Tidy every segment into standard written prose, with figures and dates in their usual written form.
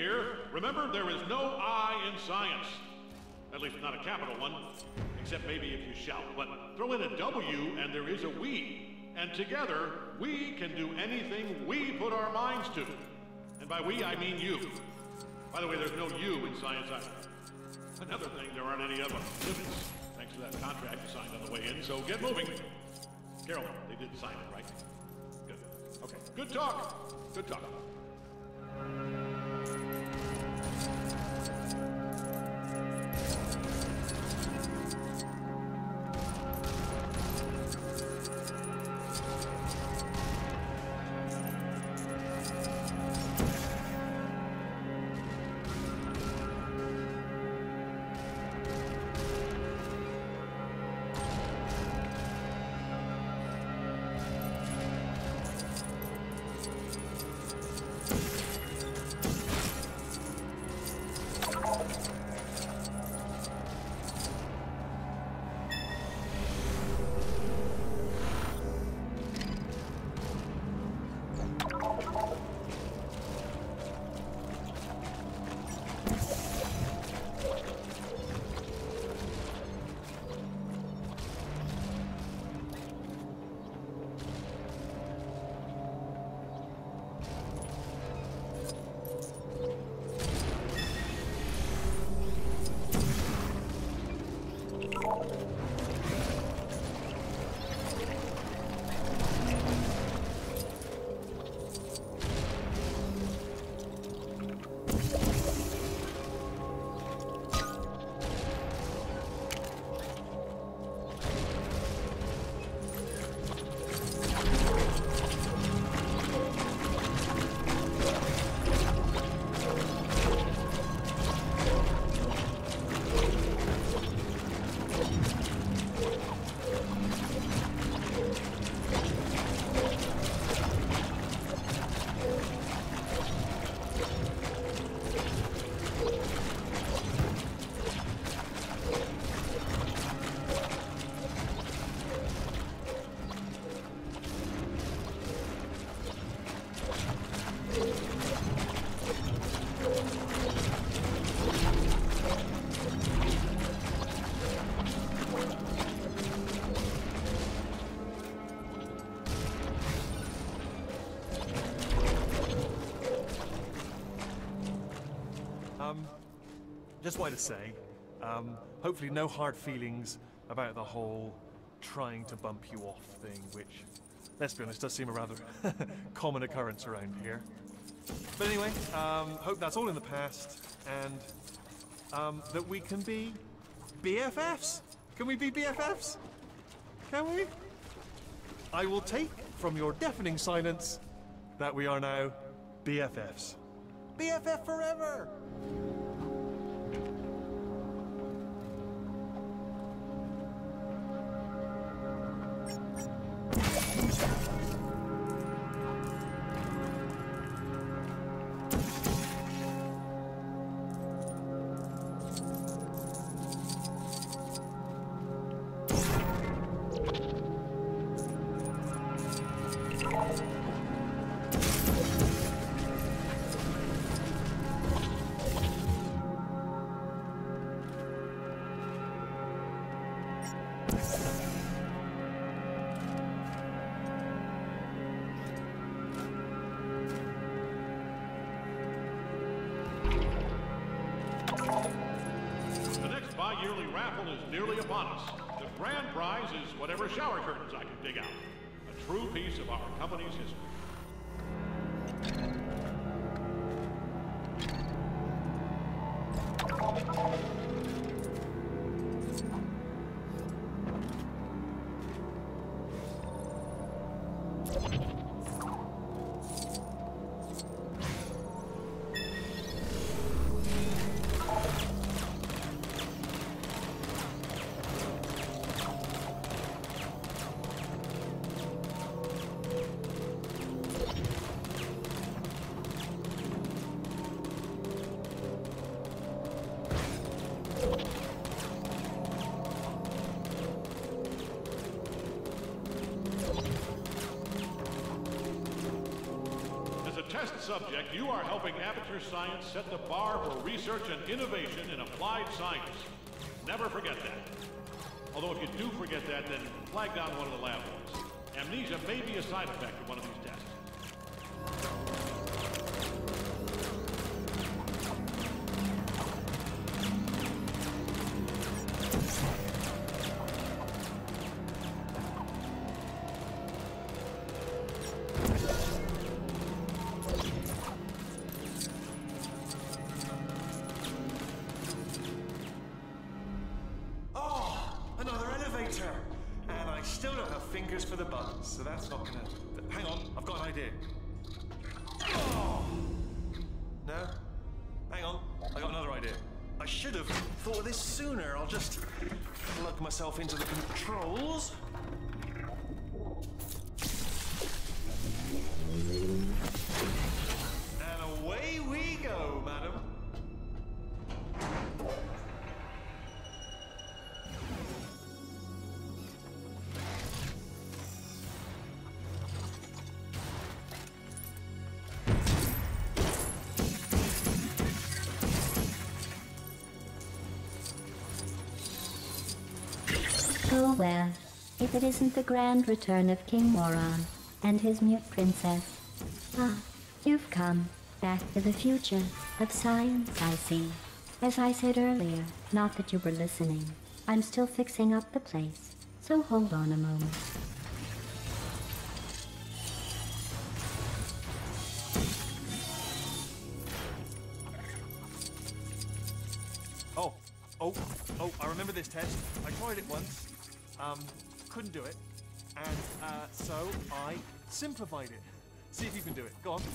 here, remember there is no I in science. At least not a capital one, except maybe if you shout. But throw in a W and there is a we. And together, we can do anything we put our minds to. And by we, I mean you. By the way, there's no you in science either. Another thing, there aren't any other limits, thanks to that contract you signed on the way in, so get moving. Carol, they did sign it, right? Good. Okay. Good talk. Good talk. Just wanted to say, hopefully no hard feelings about the whole trying to bump you off thing, which, let's be honest, does seem a rather common occurrence around here. But anyway, hope that's all in the past, and that we can be BFFs. Can we be BFFs? Can we? I will take from your deafening silence that we are now BFFs. BFF forever! Yearly raffle is nearly upon us. The grand prize is whatever shower curtains I can dig out. A true piece of our company's history. test subject, you are helping amateur science set the bar for research and innovation in applied science. Never forget that. Although if you do forget that, then flag down one of the lab ones. Amnesia may be a side effect of one of these tests. And I still don't have fingers for the buttons, so that's not gonna... Hang on, I've got an idea. Oh! No? Hang on, I got another idea. I should have thought of this sooner. I'll just plug myself into the controls. And away we go, madam. Oh well, if it isn't the grand return of King Moron and his mute princess. Ah, you've come back to the future of science, I see. As I said earlier, not that you were listening, I'm still fixing up the place, so hold on a moment. Oh, I remember this test. I tried it once. Couldn't do it. And so I simplified it. See if you can do it. Go on.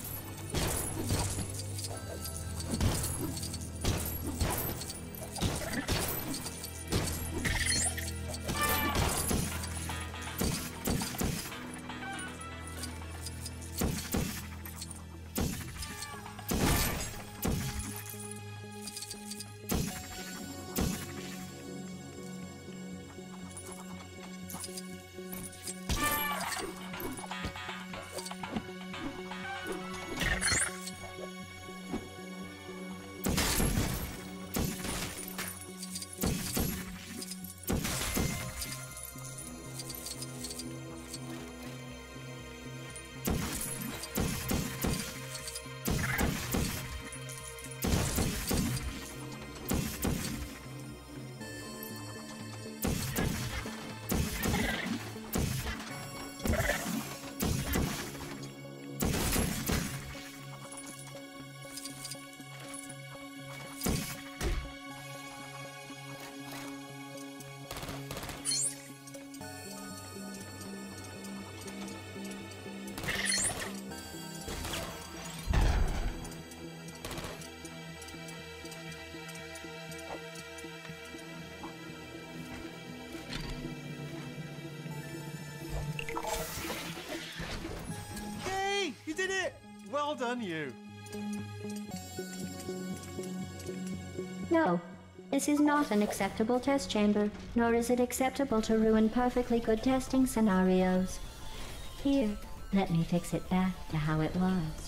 You did it! Well done, you. No, this is not an acceptable test chamber, nor is it acceptable to ruin perfectly good testing scenarios. Here, let me fix it back to how it was.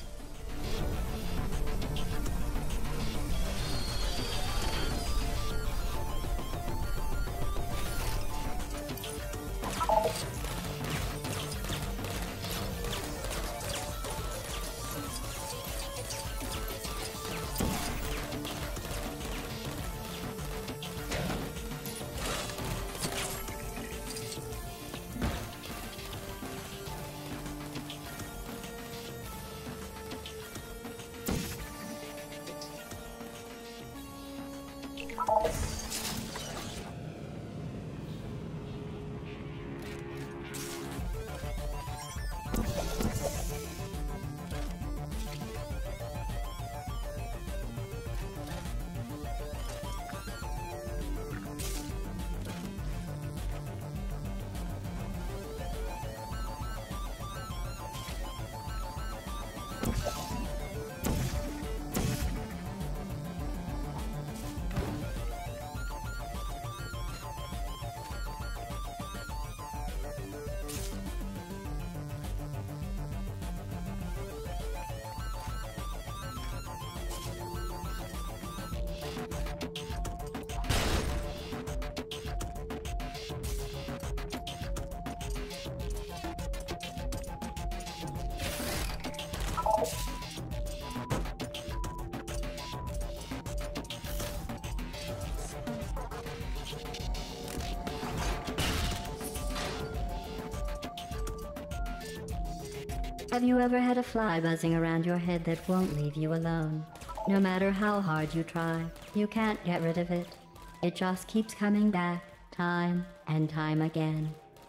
Have you ever had a fly buzzing around your head that won't leave you alone? No matter how hard you try, you can't get rid of it. It just keeps coming back, time and time again.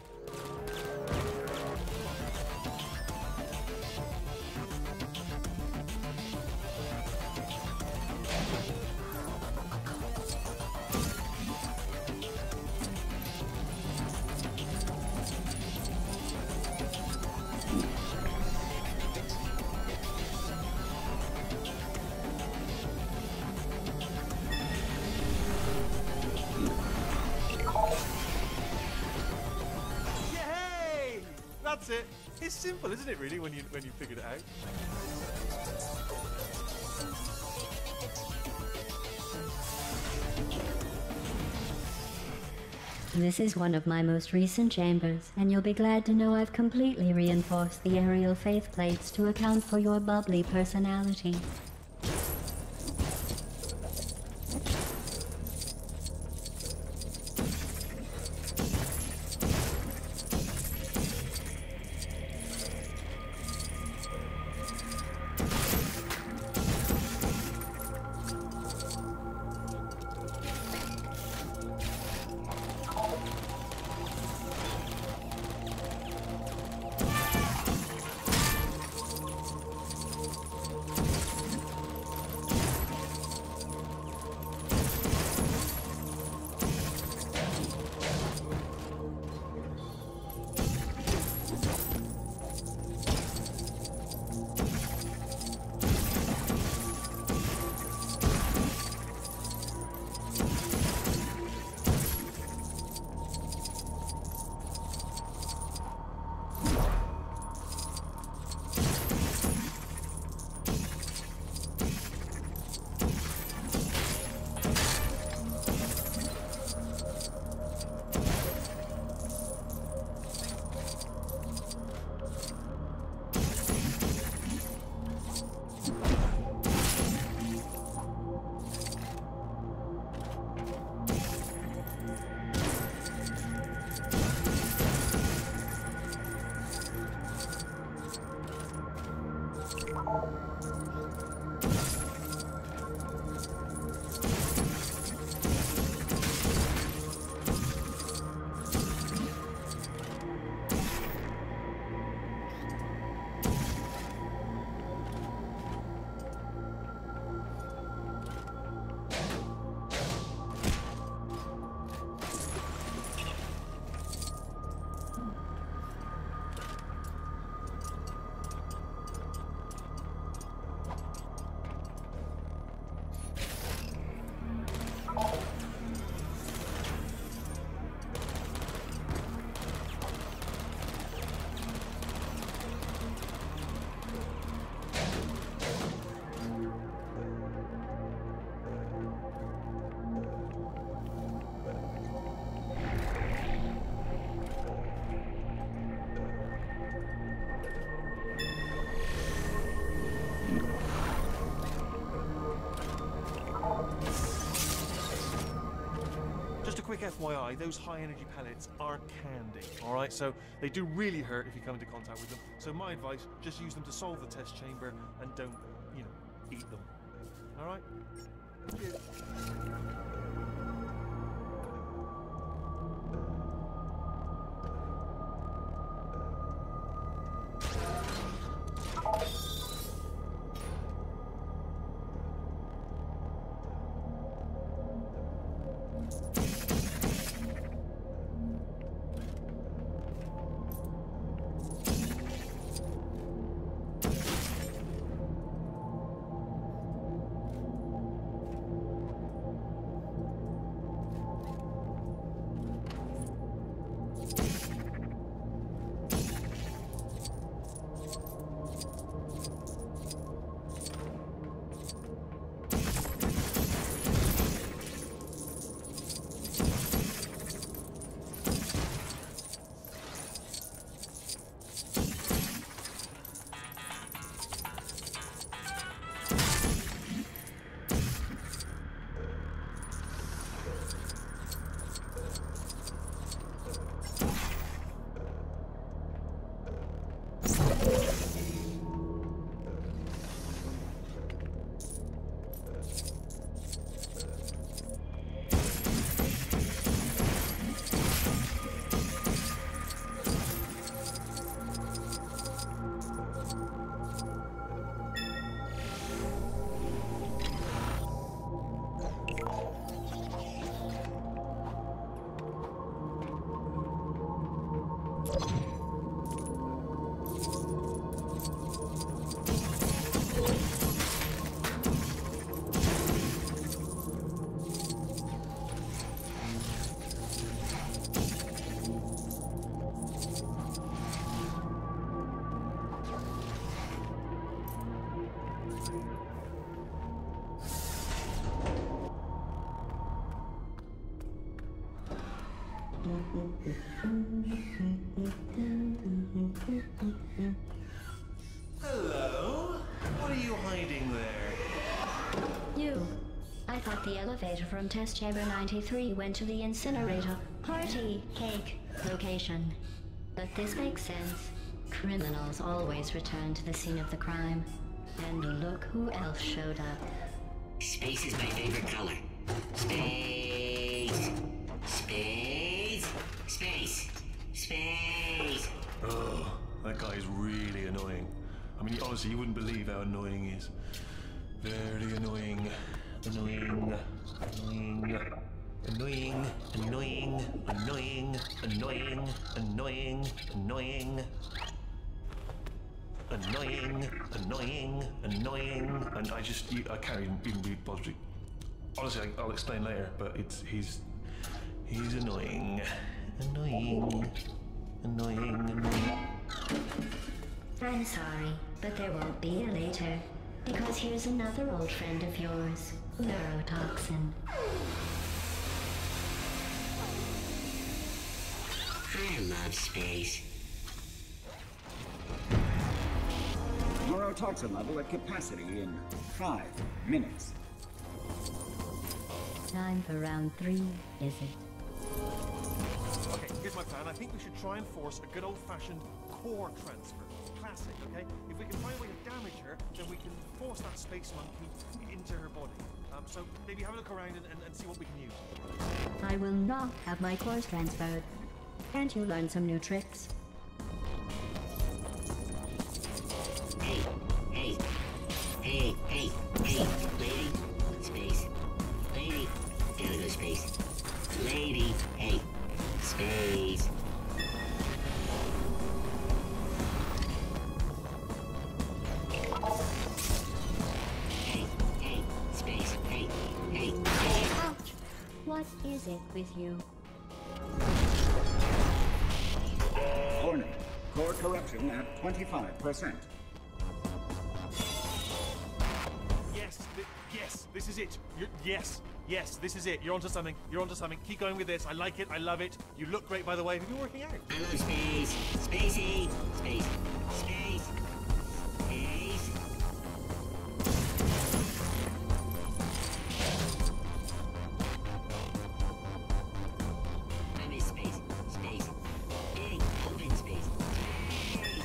Yay! That's it. It's simple, isn't it, really, when you figured it out? This is one of my most recent chambers, and you'll be glad to know I've completely reinforced the aerial faith plates to account for your bubbly personality. Quick FYI, those high energy pellets are candy, alright? So they do really hurt if you come into contact with them. So my advice, just use them to solve the test chamber and don't, eat them. Alright? Cheers. Hello? What are you hiding there? You. I thought the elevator from test chamber 93 went to the incinerator party cake location. But this makes sense. Criminals always return to the scene of the crime. And look who else showed up. Space is my favorite color. Space. Space. Space. Space. Oh, that guy is really annoying. I mean, honestly, you wouldn't believe how annoying he is. Very annoying. Annoying. Annoying. Annoying. Annoying. Annoying. Annoying. Annoying. Annoying. Annoying, annoying, annoying, and I can't even be bothered. Honestly, I'll explain later, but he's annoying. Annoying. Annoying, annoying. I'm sorry, but there won't be a later. Because here's another old friend of yours, Neurotoxin. I love space. Neurotoxin level at capacity in 5 minutes. Time for round 3, is it? Okay, here's my plan. I think we should try and force a good old-fashioned core transfer. Classic, okay? If we can find a way to damage her, then we can force that space monkey into her body. So maybe have a look around and see what we can use. I will not have my cores transferred. Can't you learn some new tricks? Hey, hey, hey, hey, hey, lady, space, lady, gotta go space, lady, hey, space. Hey, hey, space, hey, hey, hey. Ouch! What is it with you? Warning. Core corruption at 25%. Yes, this is it. Yes, this is it. You're onto something. Keep going with this. I like it. I love it. You look great, by the way. Have you been working out? I love space, spacey, space, space, space. I miss space, space, big open space. Hey.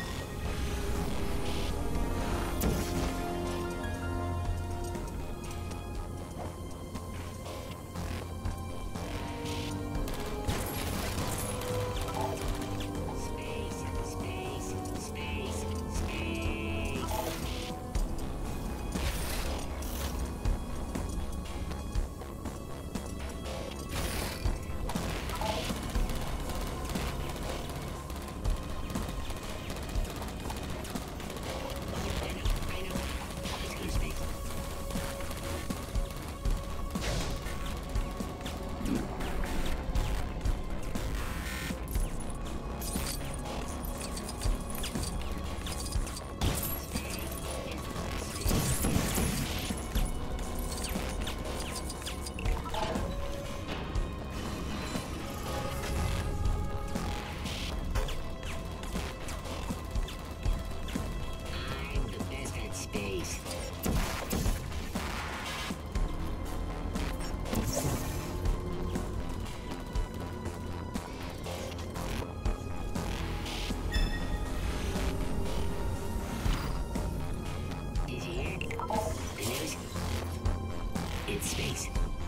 Space, space, space, space. I know. Let's go to space. I'm the best at space. Did you hear? The news? It's space.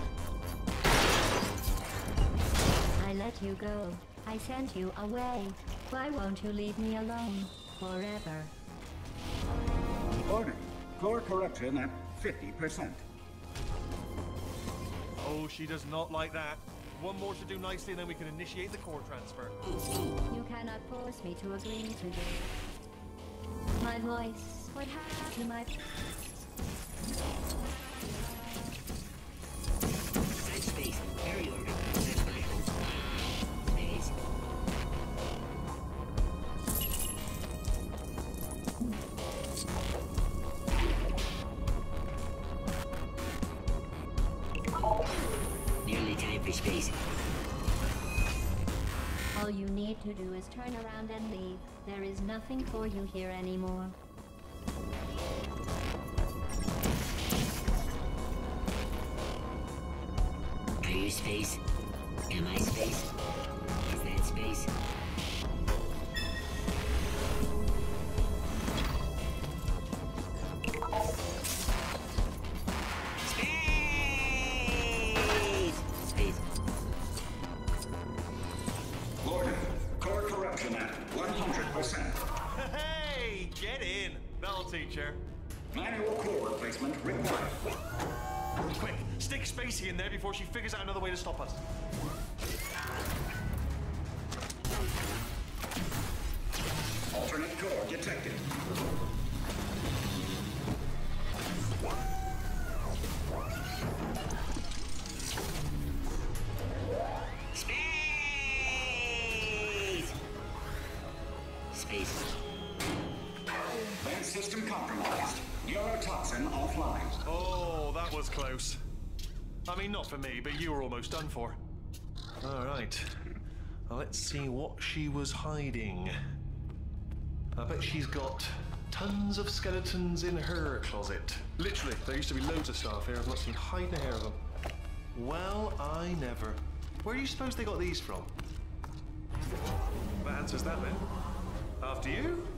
I let you go. I sent you away. Why won't you leave me alone forever? Warning. Core corruption at 50%. Oh, she does not like that. One more to do nicely, and then we can initiate the core transfer. You cannot force me to agree to this. My voice. What happened to my... That's space. Carry over. That's my home. Space. Nearly time for space. you need to do is turn around and leave. There is nothing for you here anymore. Are you space? Am I space? Is that space? Space! Gordon, core corruption at 100%. Hey, get in. That'll teach her. Manual core replacement required. Quick, stick Spacey in there before she figures out another way to stop us. Alternate core detected. Space! Vent system compromised. Neurotoxin offline. Oh, that was close. I mean, not for me, but you were almost done for. All right. Well, let's see what she was hiding. I bet she's got tons of skeletons in her closet. Literally, there used to be loads of stuff here. I've not seen hide a hair of them. Well, I never. Where do you suppose they got these from? That answers that then. After you.